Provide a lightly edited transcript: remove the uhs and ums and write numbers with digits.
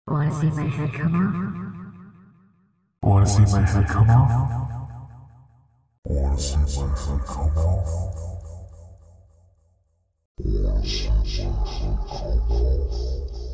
Wanna see my head come off? Wanna see my head come off? Wanna see my head come off? Wanna see my head come off?